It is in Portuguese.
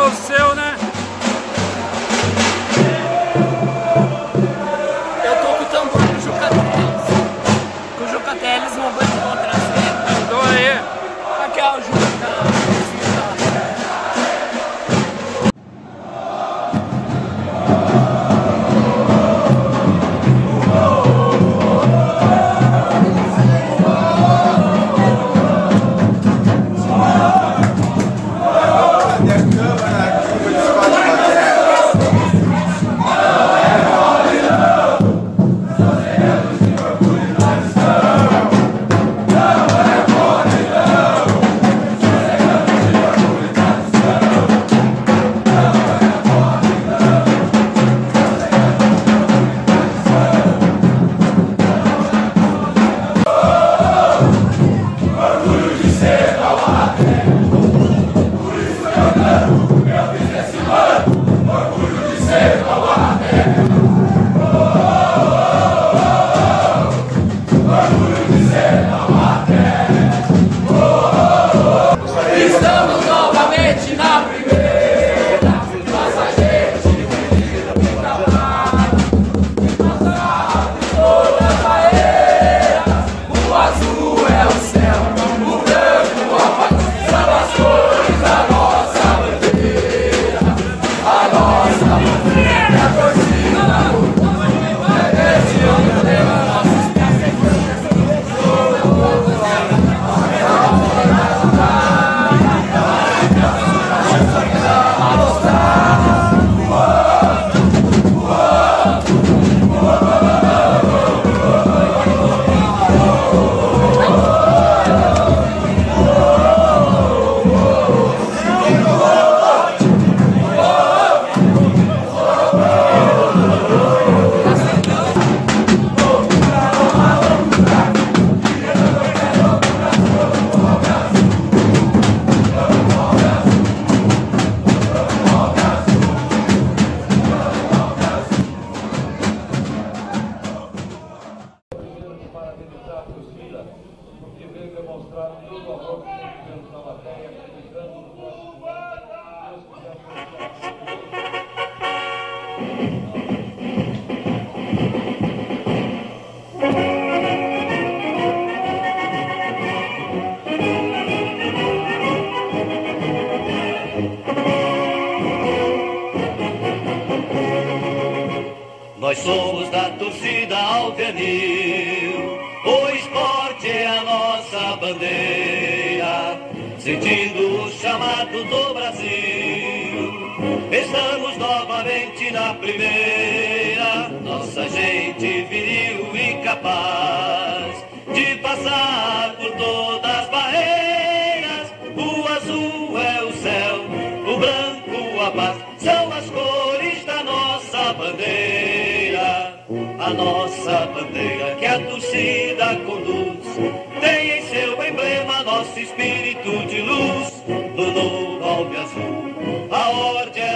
o seu, né? Eu tô com o tambor do Juca Teles. Com o Juca Teles, uma banda de trazer. Então aí. Aqui é o Juca. Estamos novamente na primeira. Nossa gente querida, muita paz. Passado toda a barreira. O azul é o céu, o branco a paz. São as cores da nossa bandeira. A nossa bandeira, a torcida da luta. Esse ano leva nossos parabenizar a torcida, porque veio demonstrar todo o amor que nós tivemos na plateia, acreditando no nosso Nós somos da torcida alvenil, o esporte é a nossa bandeira, sentindo o chamado do Brasil. Estamos novamente na primeira, nossa gente viril e capaz de passar por todas as barreiras. O azul é o céu, o branco a paz, são as cores da nossa bandeira. A nossa bandeira que a torcida conduz tem em seu emblema nosso espírito de luz. No novo alve azul, a ordem